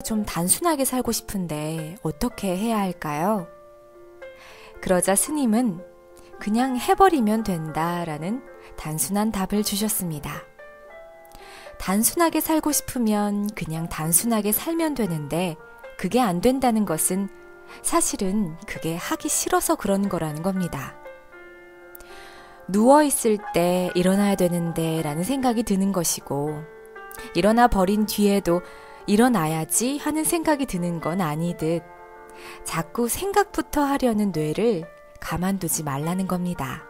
좀 단순하게 살고 싶은데 어떻게 해야 할까요? 그러자 스님은 그냥 해버리면 된다라는 단순한 답을 주셨습니다. 단순하게 살고 싶으면 그냥 단순하게 살면 되는데 그게 안 된다는 것은 사실은 그게 하기 싫어서 그런 거라는 겁니다. 누워있을 때 일어나야 되는데 라는 생각이 드는 것이고 일어나 버린 뒤에도 일어나야지 하는 생각이 드는 건 아니듯 자꾸 생각부터 하려는 뇌를 가만두지 말라는 겁니다.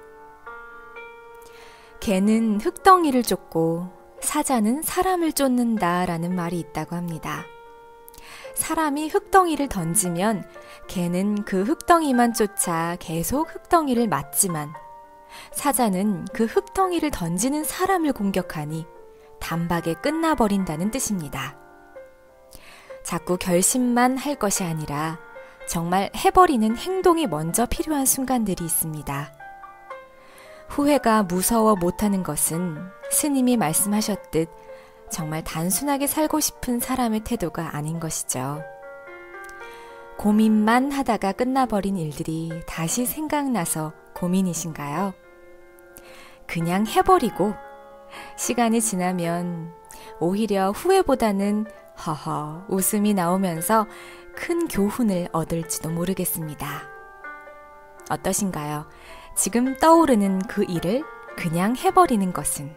개는 흙덩이를 쫓고 사자는 사람을 쫓는다 라는 말이 있다고 합니다. 사람이 흙덩이를 던지면 개는 그 흙덩이만 쫓아 계속 흙덩이를 맞지만 사자는 그 흙덩이를 던지는 사람을 공격하니 단박에 끝나버린다는 뜻입니다. 자꾸 결심만 할 것이 아니라 정말 해버리는 행동이 먼저 필요한 순간들이 있습니다. 후회가 무서워 못하는 것은 스님이 말씀하셨듯 정말 단순하게 살고 싶은 사람의 태도가 아닌 것이죠. 고민만 하다가 끝나버린 일들이 다시 생각나서 고민이신가요? 그냥 해버리고 시간이 지나면 오히려 후회보다는 허허 웃음이 나오면서 큰 교훈을 얻을지도 모르겠습니다. 어떠신가요? 지금 떠오르는 그 일을 그냥 해버리는 것은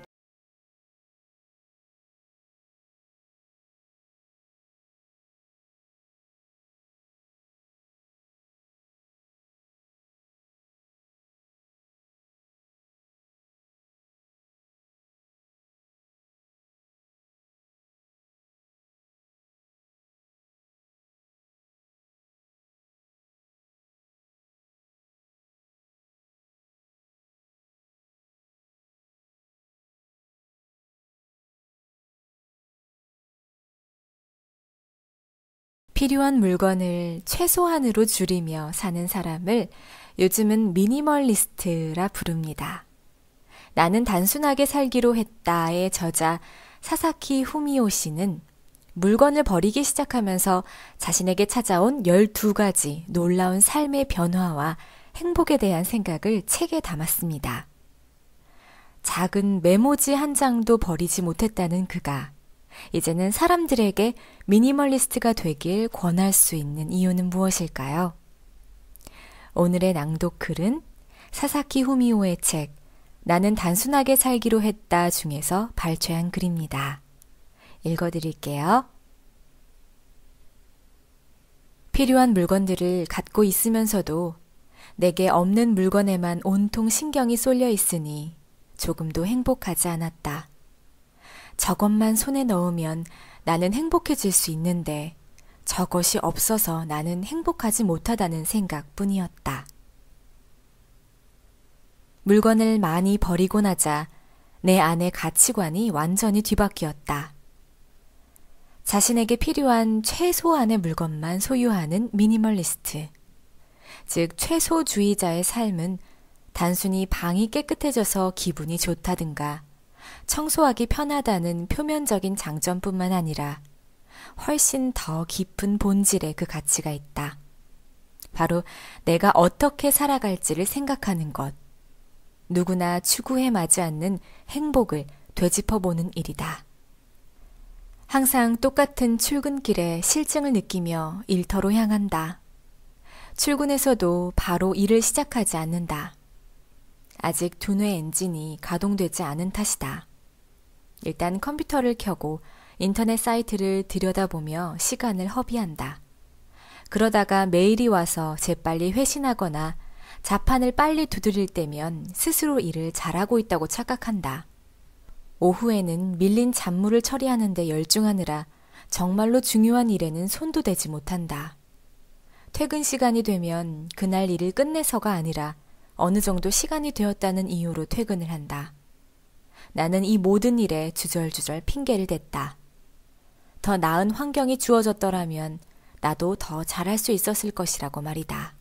필요한 물건을 최소한으로 줄이며 사는 사람을 요즘은 미니멀리스트라 부릅니다. 나는 단순하게 살기로 했다의 저자 사사키 후미오 씨는 물건을 버리기 시작하면서 자신에게 찾아온 12가지 놀라운 삶의 변화와 행복에 대한 생각을 책에 담았습니다. 작은 메모지 한 장도 버리지 못했다는 그가 이제는 사람들에게 미니멀리스트가 되길 권할 수 있는 이유는 무엇일까요? 오늘의 낭독글은 사사키 후미오의 책 나는 단순하게 살기로 했다 중에서 발췌한 글입니다. 읽어드릴게요. 필요한 물건들을 갖고 있으면서도 내게 없는 물건에만 온통 신경이 쏠려 있으니 조금도 행복하지 않았다. 저것만 손에 넣으면 나는 행복해질 수 있는데 저것이 없어서 나는 행복하지 못하다는 생각뿐이었다. 물건을 많이 버리고 나자 내 안의 가치관이 완전히 뒤바뀌었다. 자신에게 필요한 최소한의 물건만 소유하는 미니멀리스트, 즉 최소주의자의 삶은 단순히 방이 깨끗해져서 기분이 좋다든가 청소하기 편하다는 표면적인 장점뿐만 아니라 훨씬 더 깊은 본질의 그 가치가 있다. 바로 내가 어떻게 살아갈지를 생각하는 것. 누구나 추구해 마지 않는 행복을 되짚어보는 일이다. 항상 똑같은 출근길에 실증을 느끼며 일터로 향한다. 출근해서도 바로 일을 시작하지 않는다. 아직 두뇌 엔진이 가동되지 않은 탓이다. 일단 컴퓨터를 켜고 인터넷 사이트를 들여다보며 시간을 허비한다. 그러다가 메일이 와서 재빨리 회신하거나 자판을 빨리 두드릴 때면 스스로 일을 잘하고 있다고 착각한다. 오후에는 밀린 잡무를 처리하는 데 열중하느라 정말로 중요한 일에는 손도 대지 못한다. 퇴근 시간이 되면 그날 일을 끝내서가 아니라 어느 정도 시간이 되었다는 이유로 퇴근을 한다. 나는 이 모든 일에 주절주절 핑계를 댔다. 더 나은 환경이 주어졌더라면 나도 더 잘할 수 있었을 것이라고 말이다.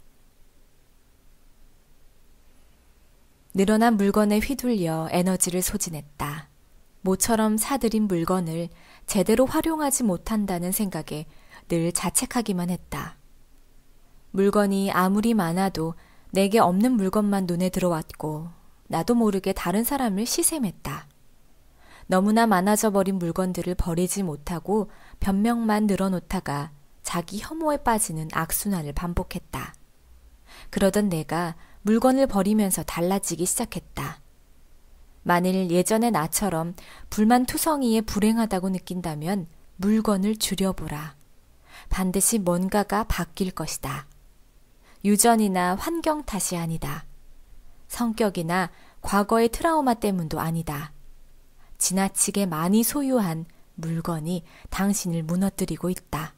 늘어난 물건에 휘둘려 에너지를 소진했다. 모처럼 사들인 물건을 제대로 활용하지 못한다는 생각에 늘 자책하기만 했다. 물건이 아무리 많아도 내게 없는 물건만 눈에 들어왔고 나도 모르게 다른 사람을 시샘했다. 너무나 많아져 버린 물건들을 버리지 못하고 변명만 늘어놓다가 자기 혐오에 빠지는 악순환을 반복했다. 그러던 내가 물건을 버리면서 달라지기 시작했다. 만일 예전의 나처럼 불만투성이에 불행하다고 느낀다면 물건을 줄여보라. 반드시 뭔가가 바뀔 것이다. 유전이나 환경 탓이 아니다. 성격이나 과거의 트라우마 때문도 아니다. 지나치게 많이 소유한 물건이 당신을 무너뜨리고 있다.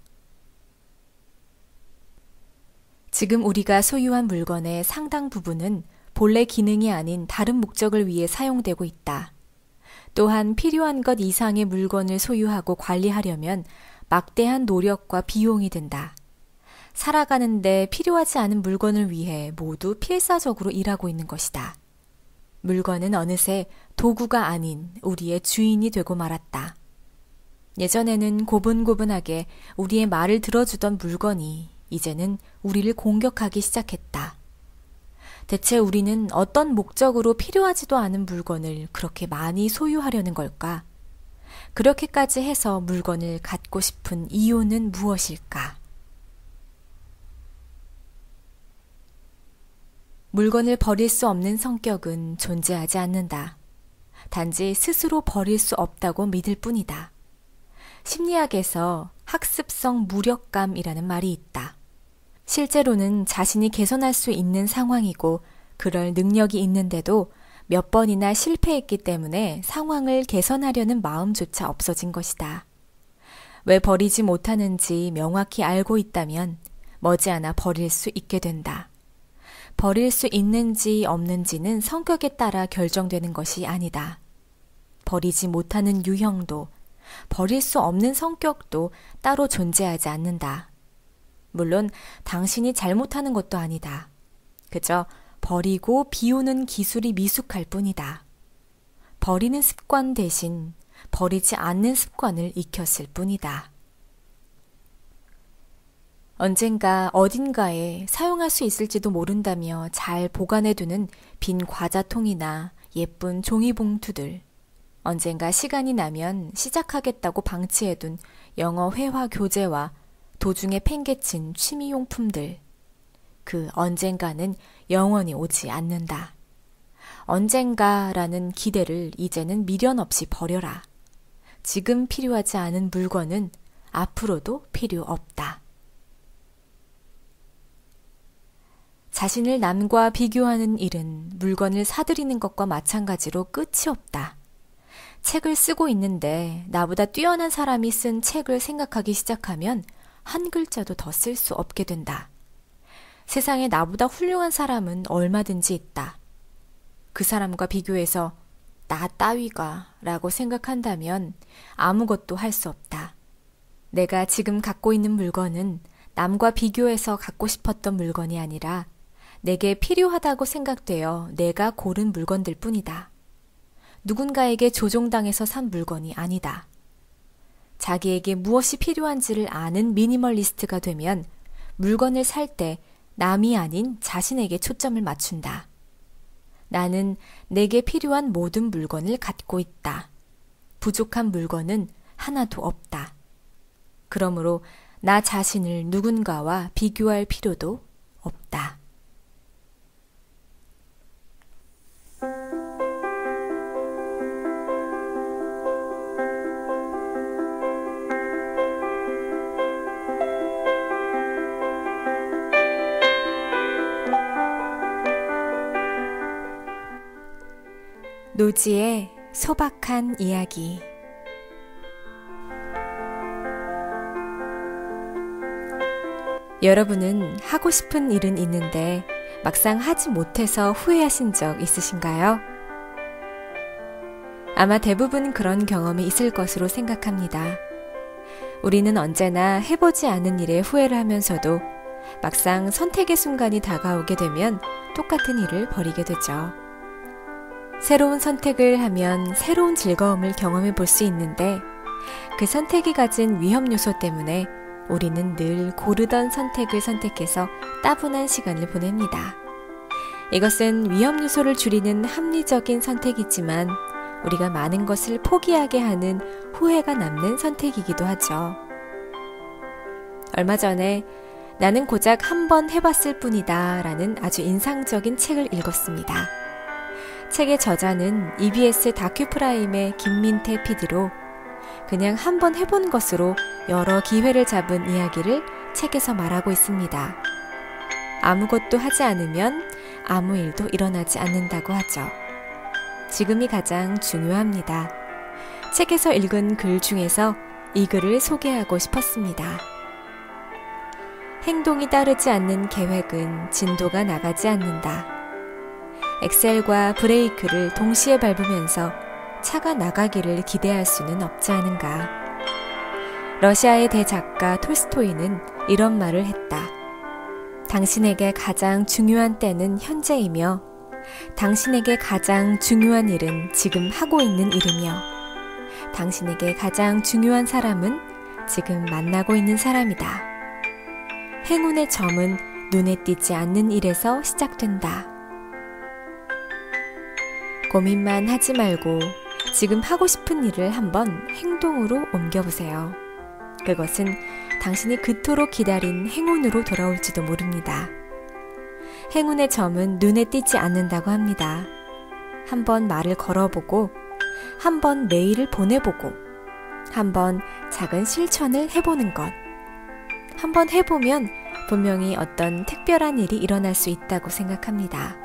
지금 우리가 소유한 물건의 상당 부분은 본래 기능이 아닌 다른 목적을 위해 사용되고 있다. 또한 필요한 것 이상의 물건을 소유하고 관리하려면 막대한 노력과 비용이 든다. 살아가는데 필요하지 않은 물건을 위해 모두 필사적으로 일하고 있는 것이다. 물건은 어느새 도구가 아닌 우리의 주인이 되고 말았다. 예전에는 고분고분하게 우리의 말을 들어주던 물건이 이제는 우리를 공격하기 시작했다. 대체 우리는 어떤 목적으로 필요하지도 않은 물건을 그렇게 많이 소유하려는 걸까? 그렇게까지 해서 물건을 갖고 싶은 이유는 무엇일까? 물건을 버릴 수 없는 성격은 존재하지 않는다. 단지 스스로 버릴 수 없다고 믿을 뿐이다. 심리학에서 학습성 무력감이라는 말이 있다. 실제로는 자신이 개선할 수 있는 상황이고 그럴 능력이 있는데도 몇 번이나 실패했기 때문에 상황을 개선하려는 마음조차 없어진 것이다. 왜 버리지 못하는지 명확히 알고 있다면 머지않아 버릴 수 있게 된다. 버릴 수 있는지 없는지는 성격에 따라 결정되는 것이 아니다. 버리지 못하는 유형도 버릴 수 없는 성격도 따로 존재하지 않는다. 물론 당신이 잘못하는 것도 아니다. 그저 버리고 비우는 기술이 미숙할 뿐이다. 버리는 습관 대신 버리지 않는 습관을 익혔을 뿐이다. 언젠가 어딘가에 사용할 수 있을지도 모른다며 잘 보관해두는 빈 과자통이나 예쁜 종이봉투들, 언젠가 시간이 나면 시작하겠다고 방치해둔 영어 회화 교재와 도중에 팽개친 취미용품들, 그 언젠가는 영원히 오지 않는다. 언젠가라는 기대를 이제는 미련 없이 버려라. 지금 필요하지 않은 물건은 앞으로도 필요 없다. 자신을 남과 비교하는 일은 물건을 사들이는 것과 마찬가지로 끝이 없다. 책을 쓰고 있는데 나보다 뛰어난 사람이 쓴 책을 생각하기 시작하면 한 글자도 더 쓸 수 없게 된다. 세상에 나보다 훌륭한 사람은 얼마든지 있다. 그 사람과 비교해서 나 따위가 라고 생각한다면 아무것도 할 수 없다. 내가 지금 갖고 있는 물건은 남과 비교해서 갖고 싶었던 물건이 아니라 내게 필요하다고 생각되어 내가 고른 물건들 뿐이다. 누군가에게 조종당해서 산 물건이 아니다. 자기에게 무엇이 필요한지를 아는 미니멀리스트가 되면 물건을 살 때 남이 아닌 자신에게 초점을 맞춘다. 나는 내게 필요한 모든 물건을 갖고 있다. 부족한 물건은 하나도 없다. 그러므로 나 자신을 누군가와 비교할 필요도 없다. 노지의 소박한 이야기. 여러분은 하고 싶은 일은 있는데 막상 하지 못해서 후회하신 적 있으신가요? 아마 대부분 그런 경험이 있을 것으로 생각합니다. 우리는 언제나 해보지 않은 일에 후회를 하면서도 막상 선택의 순간이 다가오게 되면 똑같은 일을 벌이게 되죠. 새로운 선택을 하면 새로운 즐거움을 경험해 볼 수 있는데 그 선택이 가진 위험 요소 때문에 우리는 늘 고르던 선택을 선택해서 따분한 시간을 보냅니다. 이것은 위험 요소를 줄이는 합리적인 선택이지만 우리가 많은 것을 포기하게 하는 후회가 남는 선택이기도 하죠. 얼마 전에 나는 고작 한 번 해봤을 뿐이다 라는 아주 인상적인 책을 읽었습니다. 책의 저자는 EBS 다큐프라임의 김민태 PD로 그냥 한 번 해본 것으로 여러 기회를 잡은 이야기를 책에서 말하고 있습니다. 아무것도 하지 않으면 아무 일도 일어나지 않는다고 하죠. 지금이 가장 중요합니다. 책에서 읽은 글 중에서 이 글을 소개하고 싶었습니다. 행동이 따르지 않는 계획은 진도가 나가지 않는다. 엑셀과 브레이크를 동시에 밟으면서 차가 나가기를 기대할 수는 없지 않은가. 러시아의 대작가 톨스토이는 이런 말을 했다. 당신에게 가장 중요한 때는 현재이며 당신에게 가장 중요한 일은 지금 하고 있는 일이며 당신에게 가장 중요한 사람은 지금 만나고 있는 사람이다. 행운의 점은 눈에 띄지 않는 일에서 시작된다. 고민만 하지 말고 지금 하고 싶은 일을 한번 행동으로 옮겨보세요. 그것은 당신이 그토록 기다린 행운으로 돌아올지도 모릅니다. 행운의 점은 눈에 띄지 않는다고 합니다. 한번 말을 걸어보고, 한번 메일을 보내보고, 한번 작은 실천을 해보는 것. 한번 해보면 분명히 어떤 특별한 일이 일어날 수 있다고 생각합니다.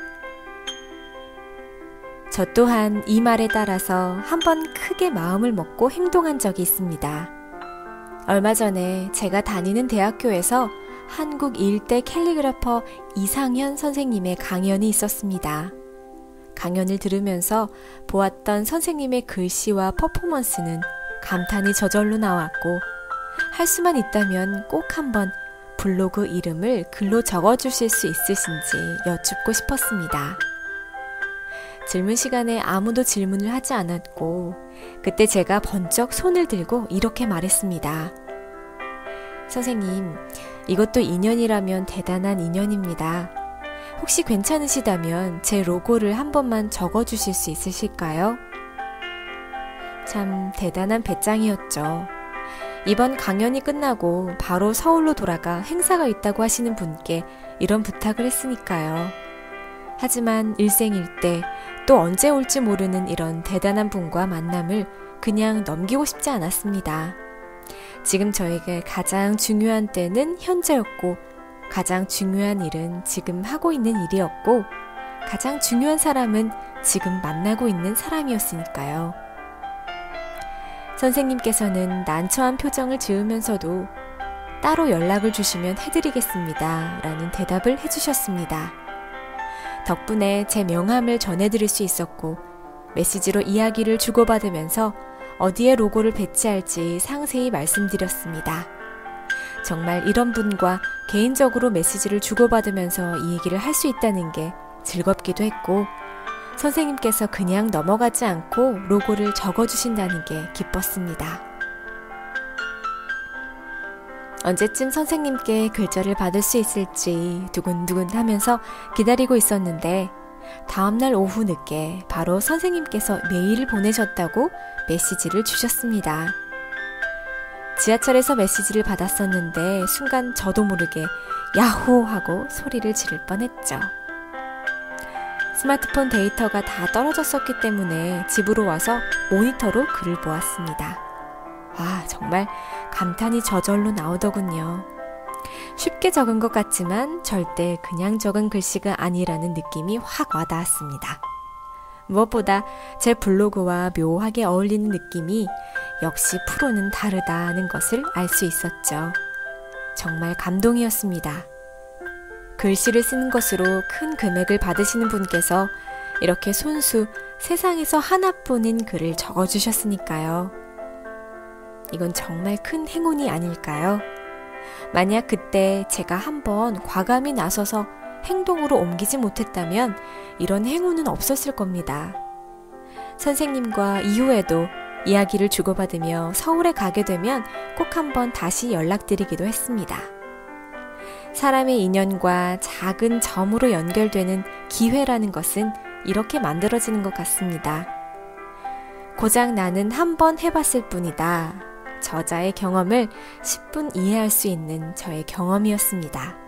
저 또한 이 말에 따라서 한번 크게 마음을 먹고 행동한 적이 있습니다. 얼마 전에 제가 다니는 대학교에서 한국 일대 캘리그라퍼 이상현 선생님의 강연이 있었습니다. 강연을 들으면서 보았던 선생님의 글씨와 퍼포먼스는 감탄이 저절로 나왔고 할 수만 있다면 꼭 한번 블로그 이름을 글로 적어주실 수 있으신지 여쭙고 싶었습니다. 질문 시간에 아무도 질문을 하지 않았고 그때 제가 번쩍 손을 들고 이렇게 말했습니다. 선생님, 이것도 인연이라면 대단한 인연입니다. 혹시 괜찮으시다면 제 로고를 한 번만 적어주실 수 있으실까요? 참 대단한 배짱이었죠. 이번 강연이 끝나고 바로 서울로 돌아가 행사가 있다고 하시는 분께 이런 부탁을 했으니까요. 하지만 일생일대 또 언제 올지 모르는 이런 대단한 분과 만남을 그냥 넘기고 싶지 않았습니다. 지금 저에게 가장 중요한 때는 현재였고 가장 중요한 일은 지금 하고 있는 일이었고 가장 중요한 사람은 지금 만나고 있는 사람이었으니까요. 선생님께서는 난처한 표정을 지으면서도 따로 연락을 주시면 해드리겠습니다 라는 대답을 해주셨습니다. 덕분에 제 명함을 전해드릴 수 있었고 메시지로 이야기를 주고받으면서 어디에 로고를 배치할지 상세히 말씀드렸습니다. 정말 이런 분과 개인적으로 메시지를 주고받으면서 이 얘기를 할 수 있다는 게 즐겁기도 했고 선생님께서 그냥 넘어가지 않고 로고를 적어주신다는 게 기뻤습니다. 언제쯤 선생님께 글자를 받을 수 있을지 두근두근 하면서 기다리고 있었는데 다음날 오후 늦게 바로 선생님께서 메일을 보내셨다고 메시지를 주셨습니다. 지하철에서 메시지를 받았었는데 순간 저도 모르게 야호 하고 소리를 지를 뻔했죠. 스마트폰 데이터가 다 떨어졌었기 때문에 집으로 와서 모니터로 글을 보았습니다. 와, 정말 감탄이 저절로 나오더군요. 쉽게 적은 것 같지만 절대 그냥 적은 글씨가 아니라는 느낌이 확 와닿았습니다. 무엇보다 제 블로그와 묘하게 어울리는 느낌이 역시 프로는 다르다는 것을 알 수 있었죠. 정말 감동이었습니다. 글씨를 쓰는 것으로 큰 금액을 받으시는 분께서 이렇게 손수 세상에서 하나뿐인 글을 적어주셨으니까요. 이건 정말 큰 행운이 아닐까요? 만약 그때 제가 한번 과감히 나서서 행동으로 옮기지 못했다면 이런 행운은 없었을 겁니다. 선생님과 이후에도 이야기를 주고받으며 서울에 가게 되면 꼭 한번 다시 연락드리기도 했습니다. 사람의 인연과 작은 점으로 연결되는 기회라는 것은 이렇게 만들어지는 것 같습니다. 고작 나는 한번 해봤을 뿐이다. 저자의 경험을 10분 이해할 수 있는 저의 경험이었습니다.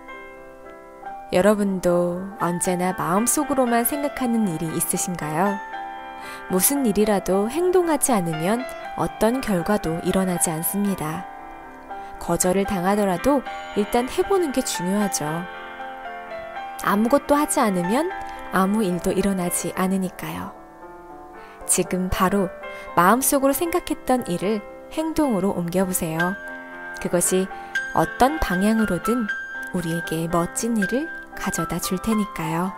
여러분도 언제나 마음속으로만 생각하는 일이 있으신가요? 무슨 일이라도 행동하지 않으면 어떤 결과도 일어나지 않습니다. 거절을 당하더라도 일단 해보는 게 중요하죠. 아무것도 하지 않으면 아무 일도 일어나지 않으니까요. 지금 바로 마음속으로 생각했던 일을 행동으로 옮겨보세요. 그것이 어떤 방향으로든 우리에게 멋진 일을 가져다 줄 테니까요.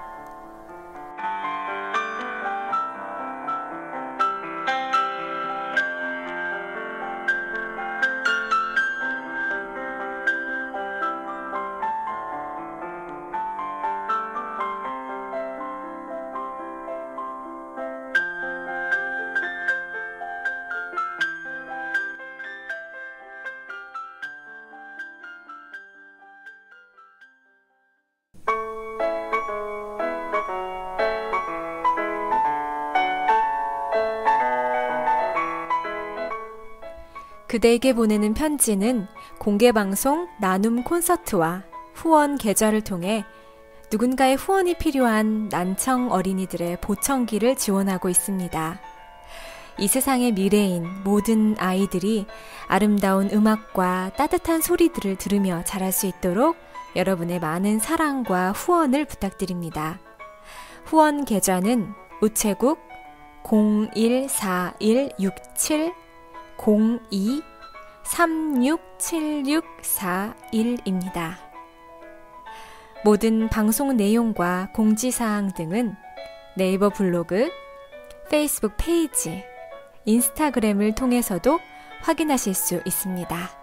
그대에게 보내는 편지는 공개방송 나눔 콘서트와 후원 계좌를 통해 누군가의 후원이 필요한 난청 어린이들의 보청기를 지원하고 있습니다. 이 세상의 미래인 모든 아이들이 아름다운 음악과 따뜻한 소리들을 들으며 자랄 수 있도록 여러분의 많은 사랑과 후원을 부탁드립니다. 후원 계좌는 우체국 01416702367641입니다. 모든 방송 내용과 공지사항 등은 네이버 블로그, 페이스북 페이지, 인스타그램을 통해서도 확인하실 수 있습니다.